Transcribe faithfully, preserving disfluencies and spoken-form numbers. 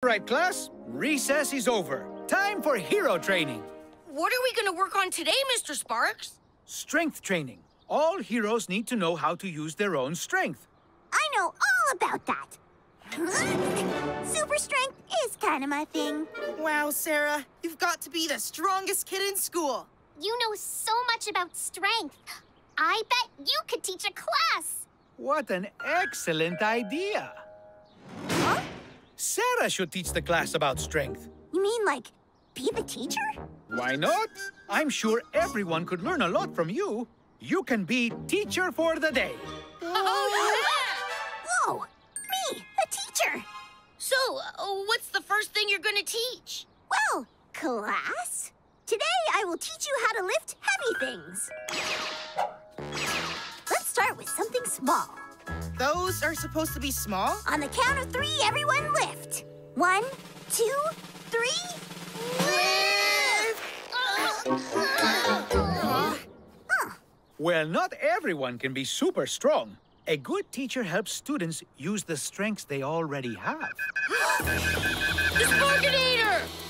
Right, class, recess is over. Time for hero training. What are we going to work on today, Mister Sparks? Strength training. All heroes need to know how to use their own strength. I know all about that. Super strength is kind of my thing. Wow, Sarah, you've got to be the strongest kid in school. You know so much about strength. I bet you could teach a class. What an excellent idea. Huh? Sarah should teach the class about strength. You mean like be the teacher? Why not? I'm sure everyone could learn a lot from you. You can be teacher for the day. Oh, Whoa, me, a teacher. So, uh, what's the first thing you're going to teach? Well, class, today I will teach you how to lift heavy things. Let's start with something small. Those are supposed to be small? On the count of three, everyone lift. One, two, three, lift! Huh? Well, not everyone can be super strong. A good teacher helps students use the strengths they already have. The Sparkinator!